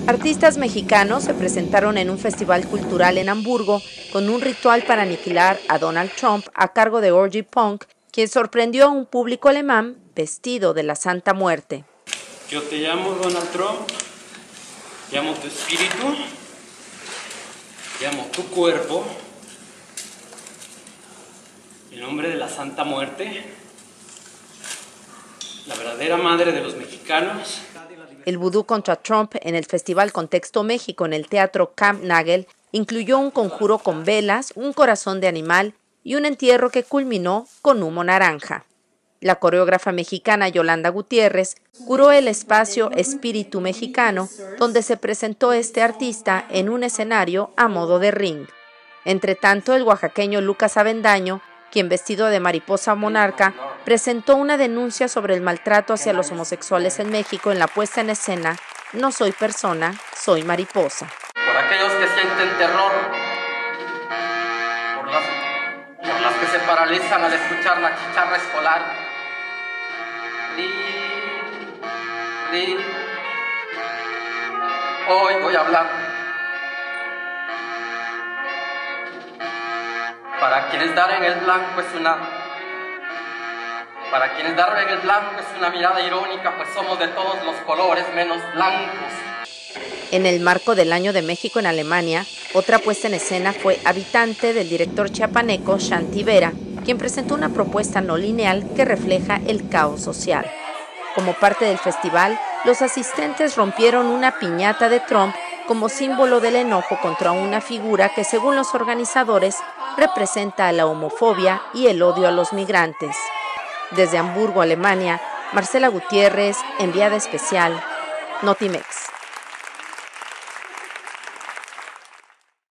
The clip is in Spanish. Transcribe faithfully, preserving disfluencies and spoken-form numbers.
Artistas mexicanos se presentaron en un festival cultural en Hamburgo con un ritual para aniquilar a Donald Trump a cargo de Orgy Punk, quien sorprendió a un público alemán vestido de la Santa Muerte. Yo te llamo Donald Trump, llamo tu espíritu, llamo tu cuerpo, en nombre de la Santa Muerte, la verdadera madre de los mexicanos. El vudú contra Trump en el Festival Contexto México en el Teatro Camp Nagel incluyó un conjuro con velas, un corazón de animal y un entierro que culminó con humo naranja. La coreógrafa mexicana Yolanda Gutiérrez curó el espacio Espíritu Mexicano, donde se presentó este artista en un escenario a modo de ring. Entre tanto, el oaxaqueño Lucas Avendaño, quien vestido de mariposa monarca, presentó una denuncia sobre el maltrato hacia los homosexuales en México en la puesta en escena No soy persona, soy mariposa. Por aquellos que sienten terror, por las, por las que se paralizan al escuchar la chicharra escolar. Ri, ri. Hoy voy a hablar para quienes dar en el blanco es una para quienes dar en el blanco es una mirada irónica, pues somos de todos los colores menos blancos. En el marco del Año de México en Alemania, otra puesta en escena fue Habitante del director chiapaneco Shanti Vera, quien presentó una propuesta no lineal que refleja el caos social. Como parte del festival, los asistentes rompieron una piñata de Trump como símbolo del enojo contra una figura que, según los organizadores, representa a la homofobia y el odio a los migrantes. Desde Hamburgo, Alemania, Marcela Gutiérrez, enviada especial, Notimex.